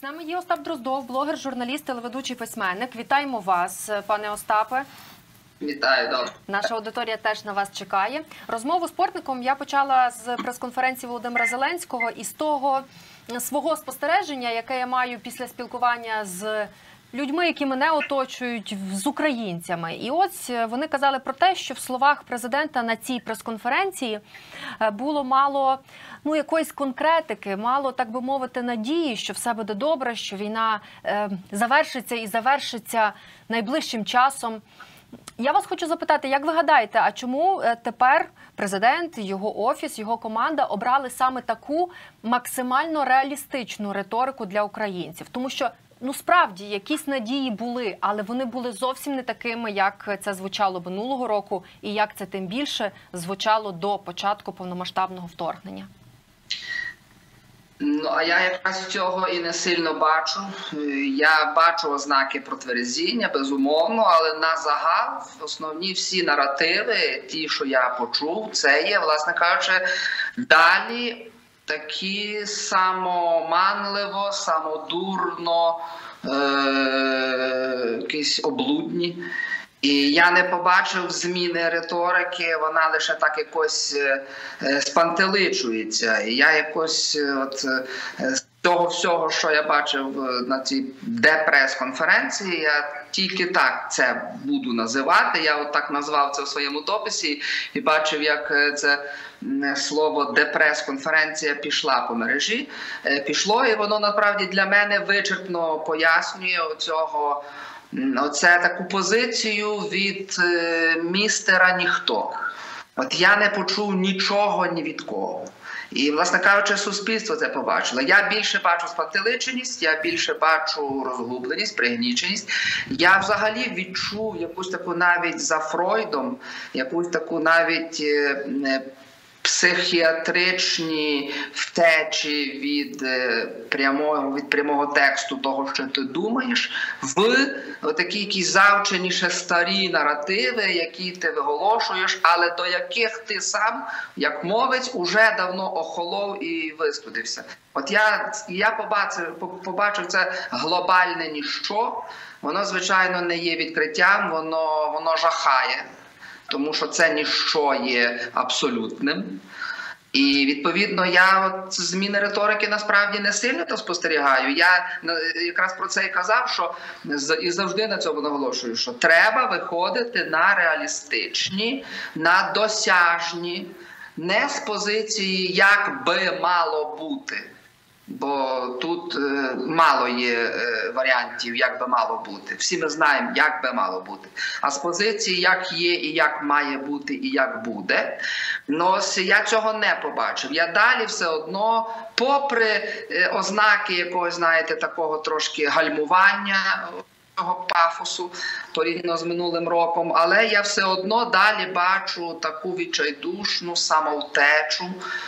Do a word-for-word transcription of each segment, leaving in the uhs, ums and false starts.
З нами є Остап Дроздов, блогер, журналіст, телеведучий, письменник. Вітаємо вас, пане Остапе. Вітаю, добре. Наша аудиторія теж на вас чекає. Розмову з спортником я почала з прес-конференції Володимира Зеленського і з того свого спостереження, яке я маю після спілкування з людьми, які мене оточують, з українцями. І ось вони казали про те, що в словах президента на цій прес-конференції було мало ну, якоїсь конкретики, мало, так би мовити, надії, що все буде добре, що війна е, завершиться і завершиться найближчим часом. Я вас хочу запитати, як ви гадаєте, а чому тепер президент, його офіс, його команда обрали саме таку максимально реалістичну риторику для українців? Тому що, ну справді, якісь надії були, але вони були зовсім не такими, як це звучало минулого року, і як це тим більше звучало до початку повномасштабного вторгнення. Ну, а я якраз цього і не сильно бачу. Я бачу ознаки протверезіння, безумовно, але на загал основні всі наративи, ті, що я почув, це є, власне кажучи, далі такі самоманливо, самодурно, е- якісь облудні. І я не побачив зміни риторики, вона лише так якось спантеличується. І я якось от з того всього, що я бачив на цій депрес-конференції, я тільки так це буду називати. Я от так назвав це в своєму дописі і бачив, як це слово депрес-конференція пішла по мережі. Пішло, і воно насправді для мене вичерпно пояснює оцього Оце таку позицію від е, містера ніхто. От я не почув нічого ні від кого. І, власне кажучи, суспільство це побачило. Я більше бачу спантеличеність, я більше бачу розгубленість, пригніченість. Я взагалі відчув якусь таку навіть за Фройдом, якусь таку навіть е, психіатричні втечі від прямого, від прямого тексту того, що ти думаєш, в такі якісь завчені ще старі наративи, які ти виголошуєш, але до яких ти сам, як мовець, уже давно охолов і вистудився. От я, я побачив, побачив це глобальне ніщо, воно, звичайно, не є відкриттям, воно, воно жахає. Тому що це ніщо є абсолютним. І, відповідно, я от зміни риторики насправді не сильно то спостерігаю. Я якраз про це і казав, що і завжди на цьому наголошую, що треба виходити на реалістичні, на досяжні, не з позиції «як би мало бути». Бо тут е, мало є е, варіантів, як би мало бути. Всі ми знаємо, як би мало бути. А з позиції, як є і як має бути і як буде, ну, я цього не побачив. Я далі все одно, попри е, ознаки якогось, знаєте, такого трошки гальмування, цього пафосу порівняно з минулим роком, але я все одно далі бачу таку відчайдушну самовтечу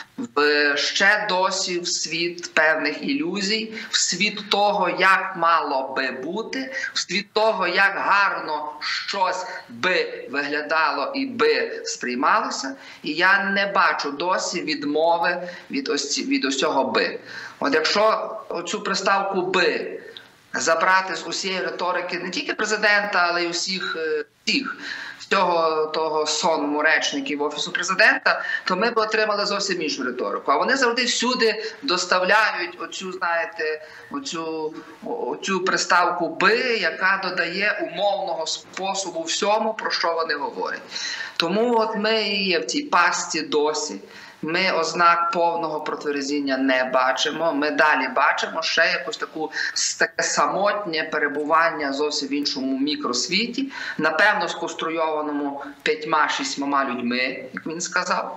в ще досі в світ певних ілюзій, в світ того, як мало би бути, в світ того, як гарно щось би виглядало і би сприймалося. І я не бачу досі відмови від ось, від ось цього «би». От якщо оцю приставку «би» забрати з усієї риторики не тільки президента, але й усіх, всіх, всього того сонму речників Офісу Президента, то ми б отримали зовсім іншу риторику. А вони завжди всюди доставляють оцю, знаєте, оцю, оцю приставку «би», яка додає умовного способу всьому, про що вони говорять. Тому от ми і є в цій пастці досі. Ми ознак повного протверезіння не бачимо. Ми далі бачимо ще якусь таку таке самотнє перебування зовсім в іншому мікросвіті, напевно, сконструйованому п'ятьма-шістьма людьми, як він сказав.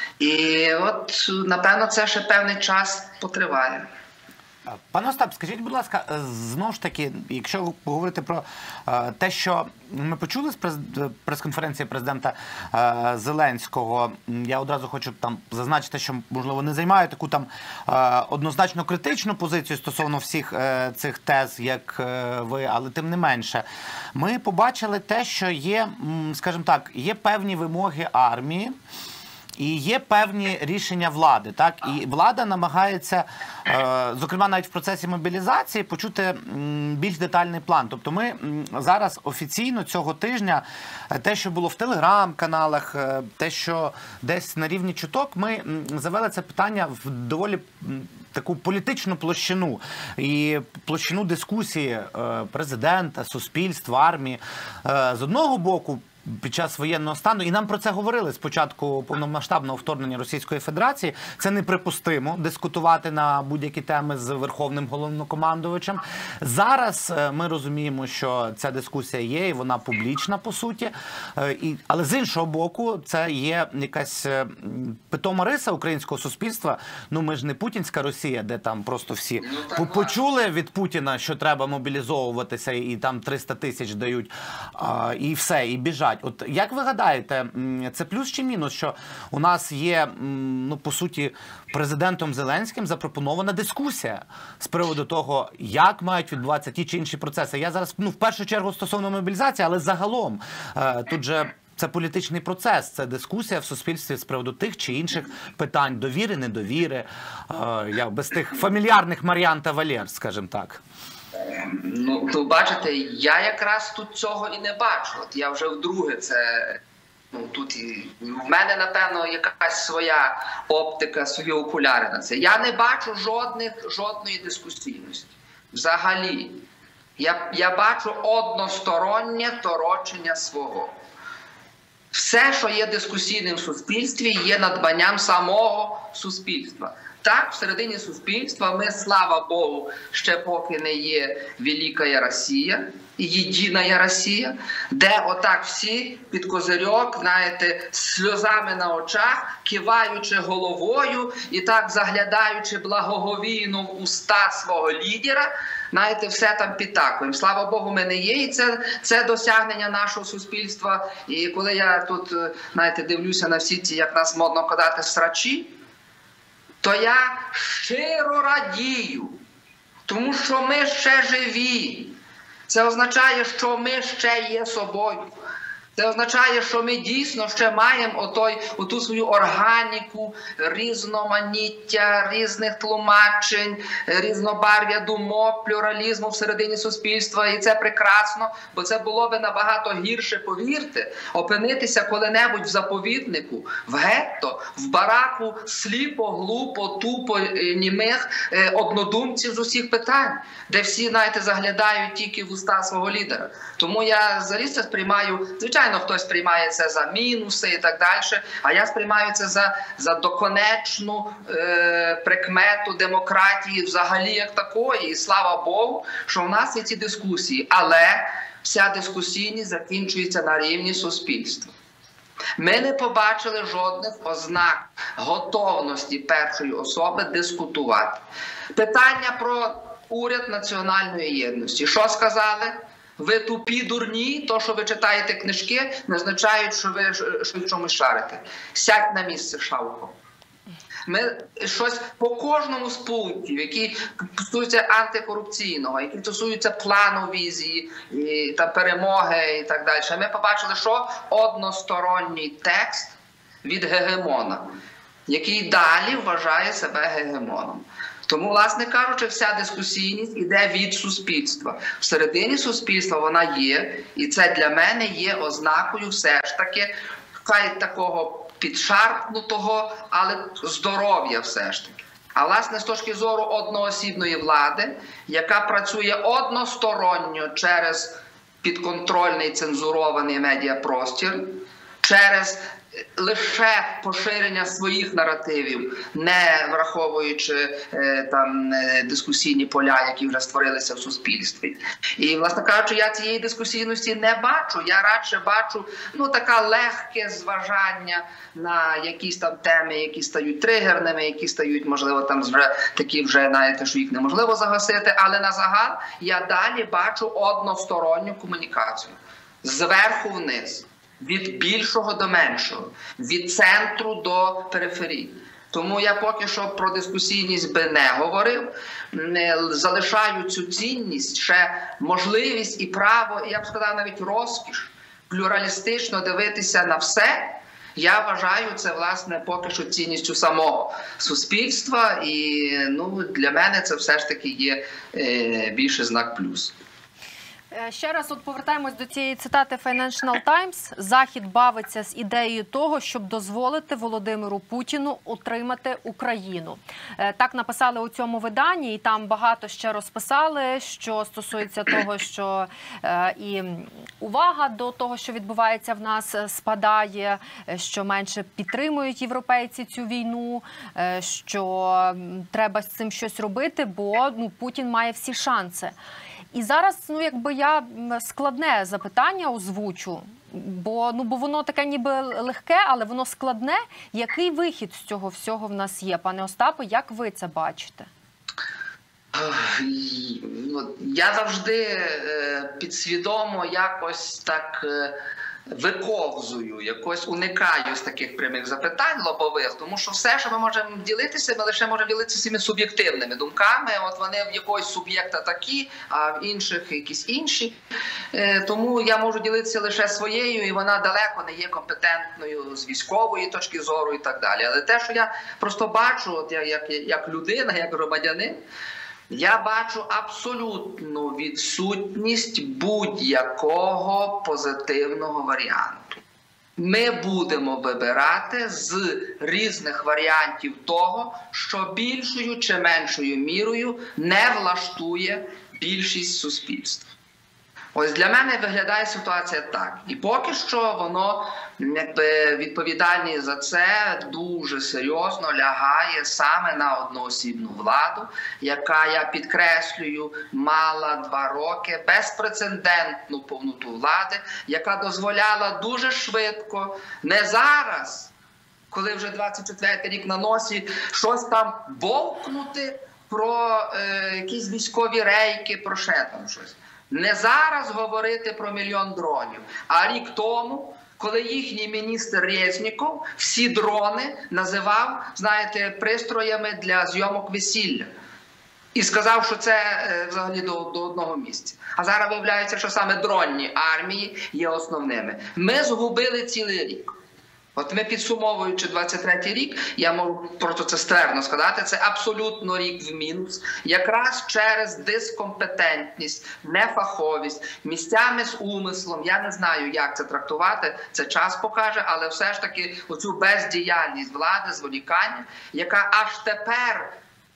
І от, напевно, це ще певний час потриває. Пане Остап, скажіть, будь ласка, знову ж таки, якщо говорити про е, те, що ми почули з прес, прес-конференції президента е, Зеленського, я одразу хочу там зазначити, що, можливо, не займаю таку там е, однозначно критичну позицію стосовно всіх е, цих тез, як е, ви, але тим не менше. Ми побачили те, що є, скажімо так, є певні вимоги армії, І є певні рішення влади, так? І влада намагається, е, зокрема навіть в процесі мобілізації, почути м, більш детальний план. Тобто ми м, зараз офіційно цього тижня, е, те, що було в телеграм-каналах, е, те, що десь на рівні чуток, ми м, завели це питання в доволі м, таку політичну площину і площину дискусії е, президента, суспільства, армії. Е, з одного боку, під час воєнного стану, і нам про це говорили з початку повномасштабного вторгнення Російської Федерації, це неприпустимо дискутувати на будь-які теми з Верховним Головнокомандувачем. Зараз ми розуміємо, що ця дискусія є, і вона публічна, по суті. І, але з іншого боку, це є якась питома риса українського суспільства. Ну, ми ж не путінська Росія, де там просто всі ну, почули від Путіна, що треба мобілізовуватися, і там триста тисяч дають, а, і все, і біжать. От як ви гадаєте, це плюс чи мінус, що у нас є, ну, по суті, президентом Зеленським запропонована дискусія з приводу того, як мають відбуватися ті чи інші процеси? Я зараз, ну, в першу чергу стосовно мобілізації, але загалом тут же це політичний процес, це дискусія в суспільстві з приводу тих чи інших питань, довіри, недовіри, як без тих фамільярних Мар'ян та Валєр, скажімо так. Ну, то бачите, я якраз тут цього і не бачу. От я вже вдруге це, ну, тут і в мене, напевно, якась своя оптика, свої окуляри на це. Я не бачу жодних, жодної дискусійності. Взагалі. Я, я бачу одностороннє торочення свого. Все, що є дискусійним в суспільстві, є надбанням самого суспільства. Так, всередині суспільства ми, слава Богу, ще поки не є Велика Росія, єдина Росія, де отак всі під козирьок, знаєте, з сльозами на очах, киваючи головою і так заглядаючи благоговійно в уста свого лідера, знаєте, все там підтакуємо. Слава Богу, ми не є, і це, це досягнення нашого суспільства. І коли я тут, знаєте, дивлюся на всі ці, як нас модно казати, срачі, то я щиро радію, тому що ми ще живі. Це означає, що ми ще є собою. Це означає, що ми дійсно ще маємо отой, оту свою органіку, різноманіття, різних тлумачень, різнобарв'я думок, плюралізму всередині суспільства. І це прекрасно, бо це було би набагато гірше, повірте, опинитися коли-небудь в заповіднику, в гетто, в бараку сліпо, глупо, тупо, німих однодумців з усіх питань, де всі, знаєте, заглядають тільки в уста свого лідера. Тому я взагалі це сприймаю, звичайно, хтось сприймає це за мінуси і так далі, а я сприймаю це за, за доконечну е, прикмету демократії взагалі як такої. І слава Богу, що в нас є ці дискусії, але вся дискусійність закінчується на рівні суспільства. Ми не побачили жодних ознак готовності першої особи дискутувати. Питання про уряд національної єдності. Що сказали? Ви тупі, дурні, то, що ви читаєте книжки, не означають, що ви що в чомусь шарите. Сядь на місце, Шавко. Ми щось по кожному з пунктів, які стосуються антикорупційного, які стосуються плану візії, і, та перемоги і так далі. Ми побачили, що односторонній текст від гегемона, який далі вважає себе гегемоном. Тому, власне кажучи, вся дискусійність йде від суспільства. Всередині суспільства вона є, і це для мене є ознакою все ж таки, хай такого підшарпнутого, але здоров'я все ж таки. А, власне, з точки зору одноосібної влади, яка працює односторонньо через підконтрольний цензурований медіапростір, через лише поширення своїх наративів, не враховуючи е, там е, дискусійні поля, які вже створилися в суспільстві. І, власне кажучи, я цієї дискусійності не бачу. Я радше бачу, ну, таке легке зважання на якісь там теми, які стають тригерними, які стають, можливо, там вже такі вже, знаєте, що їх неможливо загасити, але на загал я далі бачу односторонню комунікацію. Зверху вниз. Від більшого до меншого, від центру до периферії. Тому я поки що про дискусійність би не говорив, не залишаю цю цінність, ще можливість і право, і я б сказав навіть розкіш, плюралістично дивитися на все Я вважаю це, власне, поки що цінністю самого суспільства, і ну, для мене це все ж таки є е, більше знак плюс. Ще раз от повертаємось до цієї цитати Financial Times. Захід бавиться з ідеєю того, щоб дозволити Володимиру Путіну утримати Україну. Так написали у цьому виданні, і там багато ще розписали, що стосується того, що і увага до того, що відбувається в нас, спадає, що менше підтримують європейці цю війну, що треба з цим щось робити, бо ну, Путін має всі шанси. І зараз, ну, якби я складне запитання озвучу, бо, ну, бо воно таке ніби легке, але воно складне. Який вихід з цього всього в нас є? Пане Остапе, як ви це бачите? Я завжди підсвідомо якось так виковзую, якось уникаю з таких прямих запитань лобових, тому що все, що ми можемо ділитися, ми лише можемо ділитися своїми суб'єктивними думками. От вони в якогось суб'єкта такі, а в інших якісь інші. Тому я можу ділитися лише своєю, і вона далеко не є компетентною з військової точки зору і так далі. Але те, що я просто бачу, от як, як, як людина, як громадянин, я бачу абсолютну відсутність будь-якого позитивного варіанту. Ми будемо вибирати з різних варіантів того, що більшою чи меншою мірою не влаштує більшість суспільства. Ось для мене виглядає ситуація так. І поки що воно, якби, відповідальність за це дуже серйозно лягає саме на одноосібну владу, яка, я підкреслюю, мала два роки безпрецедентну повноту влади, яка дозволяла дуже швидко, не зараз, коли вже двадцять четвертий рік на носі, щось там бовкнути про е, якісь військові рейки, про ще там щось. Не зараз говорити про мільйон дронів, а рік тому, коли їхній міністр Резніков всі дрони називав, знаєте, пристроями для зйомок весілля. І сказав, що це е, взагалі до, до одного місця. А зараз виявляється, що саме дронні армії є основними. Ми згубили цілий рік. От ми, підсумовуючи двадцять третій рік, я можу просто це ствердно сказати, це абсолютно рік в мінус, якраз через дискомпетентність, нефаховість, місцями з умислом, я не знаю, як це трактувати, це час покаже, але все ж таки оцю бездіяльність влади, зволікання, яка аж тепер,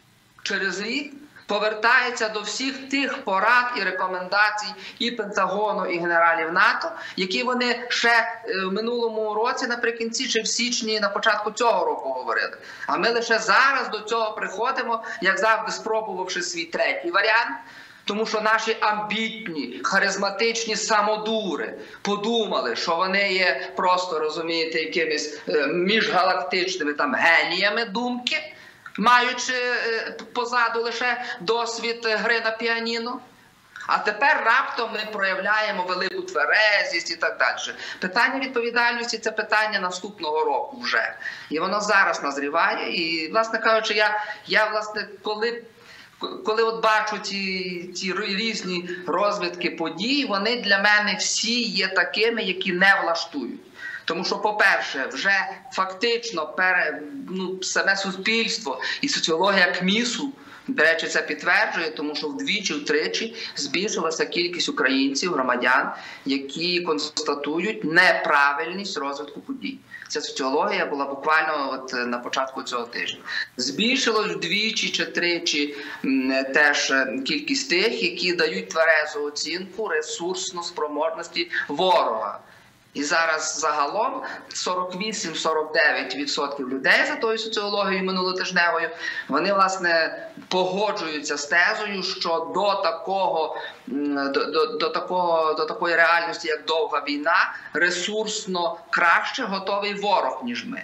через рік, повертається до всіх тих порад і рекомендацій і Пентагону, і генералів НАТО, які вони ще в минулому році наприкінці чи в січні на початку цього року говорили. А ми лише зараз до цього приходимо, як завжди спробувавши свій третій варіант, тому що наші амбітні, харизматичні самодури подумали, що вони є просто, розумієте, якимись міжгалактичними там геніями думки, маючи позаду лише досвід гри на піаніно. А тепер раптом ми проявляємо велику тверезість і так далі. Питання відповідальності – це питання наступного року вже. І воно зараз назріває. І, власне кажучи, я, я власне, коли, коли от бачу ці, ці різні розвитки подій, вони для мене всі є такими, які не влаштують. Тому що, по-перше, вже фактично пере, ну, саме суспільство і соціологія КМІСу, до речі, це підтверджує, тому що вдвічі-втричі збільшилася кількість українців, громадян, які констатують неправильність розвитку подій. Ця соціологія була буквально от на початку цього тижня. Збільшилось вдвічі чи тричі теж кількість тих, які дають тверезу оцінку ресурсну спроможності ворога. І зараз загалом сорок вісім - сорок дев'ять відсотків людей за тою соціологією минулотижневою, вони, власне, погоджуються з тезою, що до такого, до, до, до, такого, до такої реальності, як довга війна, ресурсно краще готовий ворог, ніж ми.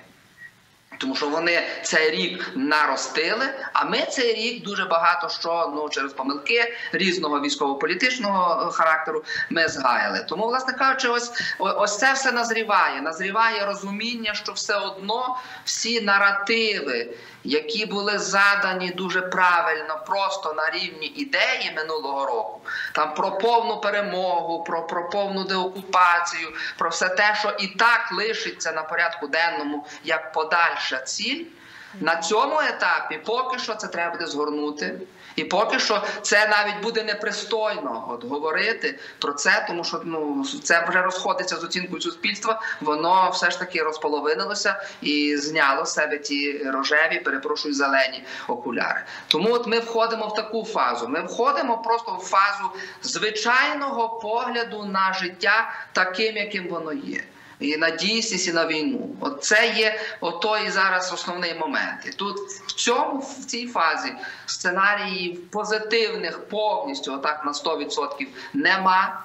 Тому що вони цей рік наростили, а ми цей рік дуже багато що, ну, через помилки різного військово-політичного характеру ми згаяли. Тому, власне кажучи, ось, ось це все назріває. Назріває розуміння, що все одно всі наративи які були задані дуже правильно, просто на рівні ідеї минулого року, там про повну перемогу, про, про повну деокупацію, про все те, що і так лишиться на порядку денному як подальша ціль, на цьому етапі поки що це треба буде згорнути. І поки що це навіть буде непристойно от, говорити про це, тому що ну, це вже розходиться з оцінкою суспільства, воно все ж таки розполовинилося і зняло з себе ті рожеві, перепрошую, зелені окуляри. Тому от ми входимо в таку фазу. Ми входимо просто в фазу звичайного погляду на життя таким, яким воно є. І на дійсність, і на війну. От це є отой зараз основний момент. І тут в цьому, в цій фазі сценаріїв позитивних повністю, отак на сто відсотків, нема.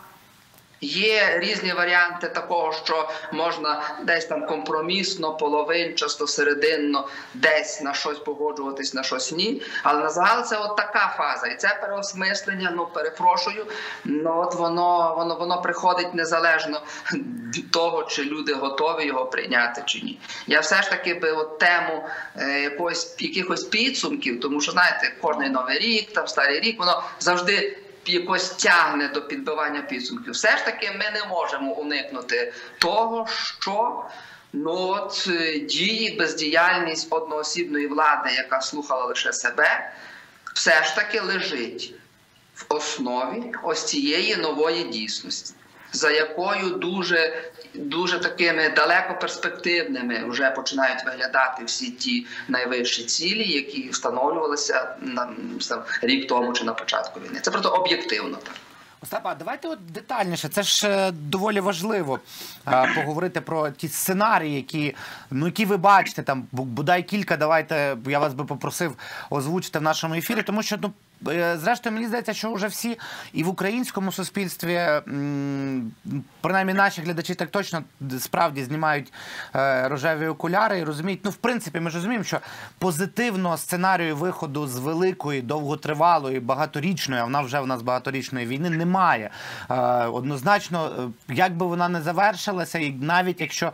Є різні варіанти такого, що можна десь там компромісно, половинчасто, серединно, десь на щось погоджуватись, на щось ні. Але на загал це от така фаза. І це переосмислення, ну перепрошую, ну от воно, воно, воно приходить незалежно від того, чи люди готові його прийняти чи ні. Я все ж таки би от тему е, якогось, якихось підсумків, тому що, знаєте, кожний новий рік, там старий рік, воно завжди якось тягне до підбивання підсумків. Все ж таки ми не можемо уникнути того, що ну, от, дії, бездіяльність одноосібної влади, яка слухала лише себе, все ж таки лежить в основі ось цієї нової дійсності, за якою дуже, дуже такими далекоперспективними вже починають виглядати всі ті найвищі цілі, які встановлювалися на, там, рік тому чи на початку війни. Це просто об'єктивно так. Остапа, давайте от детальніше. Це ж е, доволі важливо е, поговорити про ті сценарії, які, ну, які ви бачите, там, бодай кілька, давайте, я вас би попросив озвучити в нашому ефірі, тому що, ну, зрештою, мені здається, що вже всі і в українському суспільстві, принаймні наші глядачі так точно справді знімають рожеві окуляри і розуміють, ну, в принципі, ми ж розуміємо, що позитивного сценарію виходу з великої, довготривалої, багаторічної, а вона вже в нас багаторічної війни, немає. Однозначно, як би вона не завершилася, і навіть якщо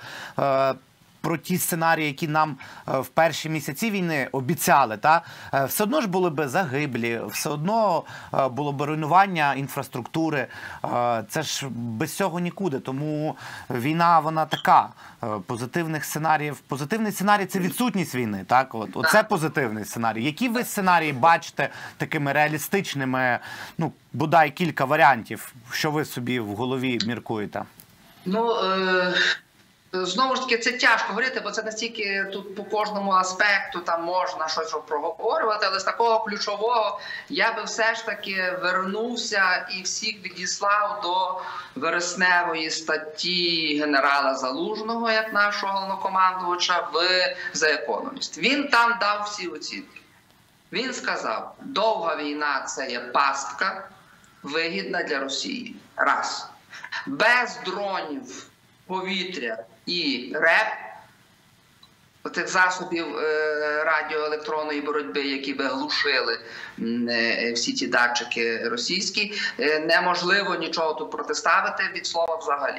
про ті сценарії, які нам в перші місяці війни обіцяли, та все одно ж були б загиблі, все одно було б руйнування інфраструктури. Це ж без цього нікуди. Тому війна, вона така. Позитивних сценаріїв. Позитивний сценарій – це відсутність війни, так? От, оце позитивний сценарій. Які ви сценарії бачите такими реалістичними, ну, бодай кілька варіантів, що ви собі в голові міркуєте? Ну, е знову ж таки, це тяжко говорити, бо це настільки тут по кожному аспекту там можна щось проговорювати, але з такого ключового я би все ж таки вернувся і всіх відіслав до вересневої статті генерала Залужного, як нашого головнокомандувача, в The Economist. Він там дав всі оцінки. Він сказав, довга війна – це є пастка, вигідна для Росії. Раз. Без дронів, повітря і РЕП, тих засобів радіоелектронної боротьби, які би глушили всі ті датчики російські, неможливо нічого тут протиставити від слова взагалі.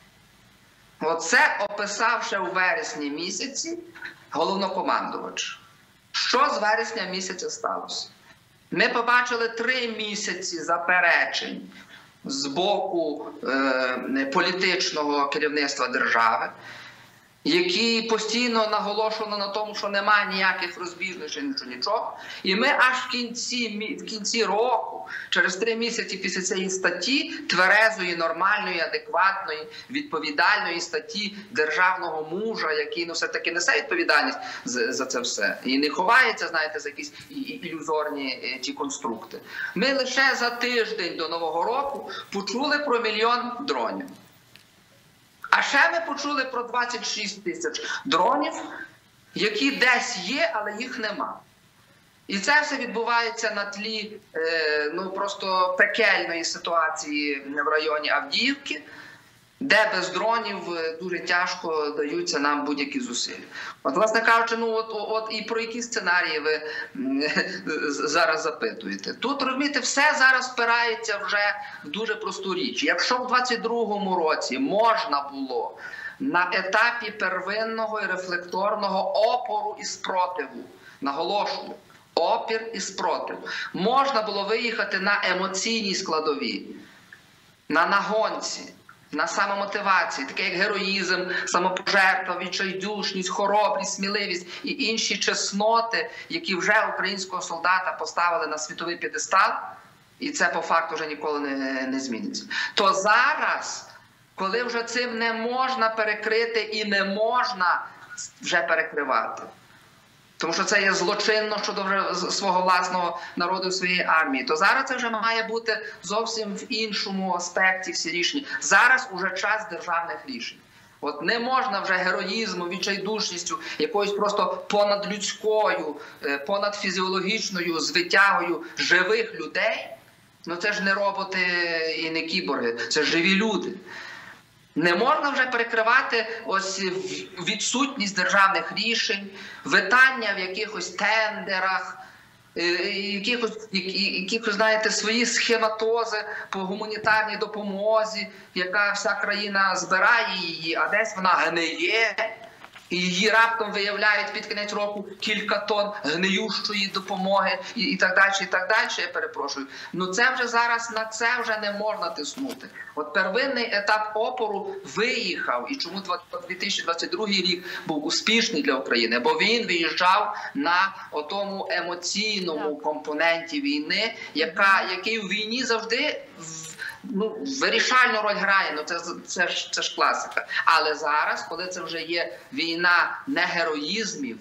Оце описав ще у вересні місяці головнокомандувач. Що з вересня місяця сталося? Ми побачили три місяці заперечень з боку е, політичного керівництва держави, які постійно наголошували на тому, що немає ніяких розбіжностей, нічого, нічого. І ми аж в кінці, в кінці року, через три місяці після цієї статті, тверезої, нормальної, адекватної, відповідальної статті державного мужа, який, ну, все-таки несе відповідальність за, за це все. І не ховається, знаєте, за якісь ілюзорні ті конструкти. Ми лише за тиждень до Нового року почули про мільйон дронів. А ще ми почули про двадцять шість тисяч дронів, які десь є, але їх нема. І це все відбувається на тлі е, ну, просто пекельної ситуації в районі Авдіївки, де без дронів дуже тяжко даються нам будь-які зусилля. От, власне кажучи, ну, от, от і про які сценарії ви зараз запитуєте. Тут, розумієте, все зараз спирається вже в дуже просту річ. Якщо в двадцять другому році можна було на етапі первинного і рефлекторного опору і спротиву наголошую, опір і спротив. Можна було виїхати на емоційній складовій, на нагонці, на самомотивації, таке як героїзм, самопожертва, відчайдушність, хоробрість, сміливість і інші чесноти, які вже українського солдата поставили на світовий п'єдестал, і це по факту вже ніколи не, не зміниться. То зараз, коли вже цим не можна перекрити і не можна вже перекривати, тому що це є злочинно щодо вже свого власного народу, своєї армії, то зараз це вже має бути зовсім в іншому аспекті всі рішення. Зараз уже час державних рішень. От не можна вже героїзму, відчайдушністю, якоюсь просто понадлюдською, понадфізіологічною звитягою живих людей. Ну це ж не роботи і не кіборги, це живі люди. Не можна вже перекривати ось відсутність державних рішень, витання в якихось тендерах, якихось, якихось, знаєте, свої схематози по гуманітарній допомозі, яка вся країна збирає її, а десь вона гниє. І її раптом виявляють під кінець року кілька тонн гниющої допомоги і, і так далі, і так далі, я перепрошую. Ну це вже зараз, на це вже не можна тиснути. От первинний етап опору виїхав, і чому дві тисячі двадцять другий рік був успішний для України, бо він виїжджав на отому емоційному компоненті війни, яка, який у війні завжди ну, вирішальну роль грає, ну це, це, ж, це ж класика. Але зараз, коли це вже є війна не героїзмів,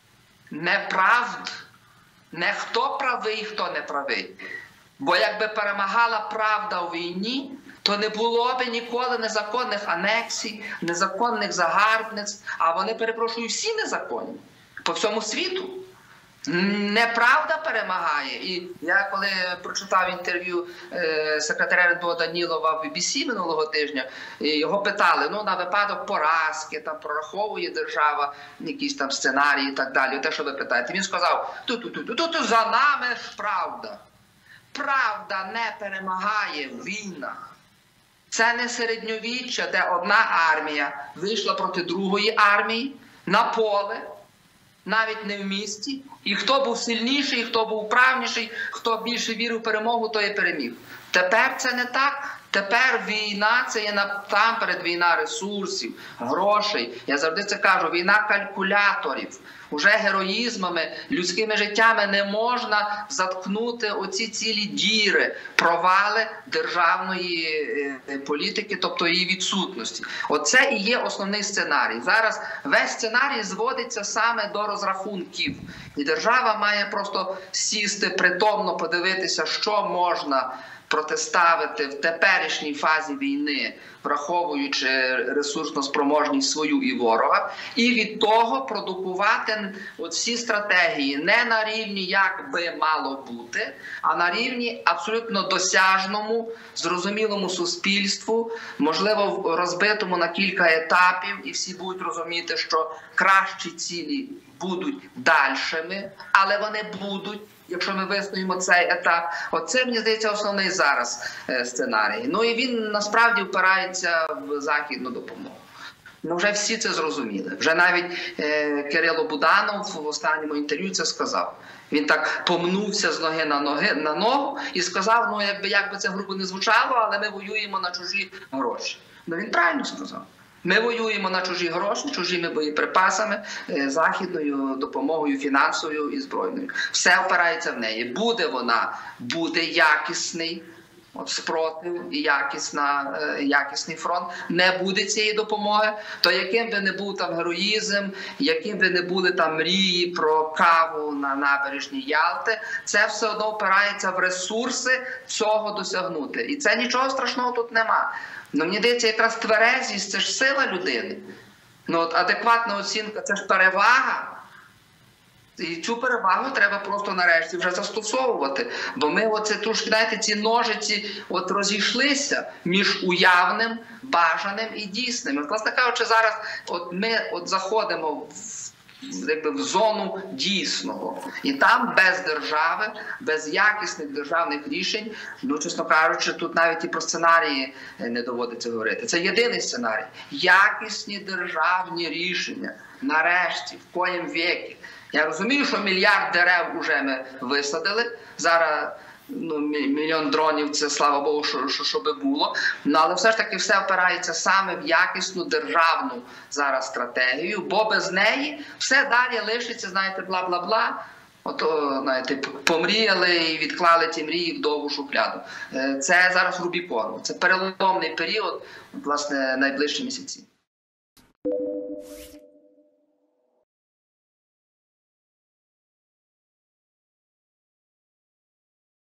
не правд, не хто правий, хто не правий. Бо якби перемагала правда у війні, то не було б ніколи незаконних анексій, незаконних загарбництв, а вони, перепрошую, всі незаконні по всьому світу. Неправда перемагає. І я коли прочитав інтерв'ю е, секретаря РНБО Бо Данілова в бі бі сі минулого тижня, його питали, ну на випадок поразки, там прораховує держава якісь там сценарії і так далі, те, що ви питаєте. Він сказав, тут за нами ж правда. Правда не перемагає в війнах. Це не середньовіччя, де одна армія вийшла проти другої армії на поле, навіть не в місті. І хто був сильніший, хто був правніший, хто більше вірив в перемогу, той і переміг. Тепер це не так. Тепер війна – це є насамперед війна ресурсів, грошей. Я завжди це кажу, війна калькуляторів. Уже героїзмами, людськими життями не можна заткнути оці цілі діри, провали державної політики, тобто її відсутності. Оце і є основний сценарій. Зараз весь сценарій зводиться саме до розрахунків. І держава має просто сісти, притомно подивитися, що можна протиставити в теперішній фазі війни, враховуючи ресурсну спроможність свою і ворога, і від того продукувати от всі стратегії не на рівні, як би мало бути, а на рівні абсолютно досяжному, зрозумілому суспільству, можливо, розбитому на кілька етапів, і всі будуть розуміти, що кращі цілі будуть дальшими, але вони будуть, якщо ми вистоїмо цей етап. Оце, мені здається, основний зараз сценарій. Ну і він насправді впирається в західну допомогу. Ну вже всі це зрозуміли. Вже навіть е, Кирило Буданов в останньому інтерв'ю це сказав. Він так помнувся з ноги на, ноги, на ногу і сказав, ну якби, якби це грубо не звучало, але ми воюємо на чужі гроші. Ну він правильно сказав. Ми воюємо на чужі гроші, чужими боєприпасами, західною допомогою, фінансовою і збройною. Все опирається в неї. Буде вона, буде якісний от, спротив і якісна, якісний фронт. Не буде цієї допомоги, то яким би не був там героїзм, яким би не були там мрії про каву на набережній Ялти, це все одно опирається в ресурси цього досягнути. І це нічого страшного тут нема. Ну, мені здається, якраз тверезість – це ж сила людини. Ну, от адекватна оцінка – це ж перевага. І цю перевагу треба просто нарешті вже застосовувати. Бо ми оце трошки, знаєте, ці ножиці от розійшлися між уявним, бажаним і дійсним. От, власне кажучи, зараз от ми от заходимо в якби в зону дійсного. І там без держави, без якісних державних рішень, ну, чесно кажучи, тут навіть і про сценарії не доводиться говорити. Це єдиний сценарій. Якісні державні рішення. Нарешті, в коєм віки. Я розумію, що мільярд дерев вже ми висадили. Зараз ну, мільйон дронів, це слава Богу, що, що, що би було. Ну, але все ж таки все опирається саме в якісну державну зараз стратегію, бо без неї все далі лишиться, знаєте, бла-бла-бла. Ото, знаєте, помріяли і відклали ті мрії в довгу шухляду. Це зараз Рубікон. Це переломний період, власне, найближчі місяці.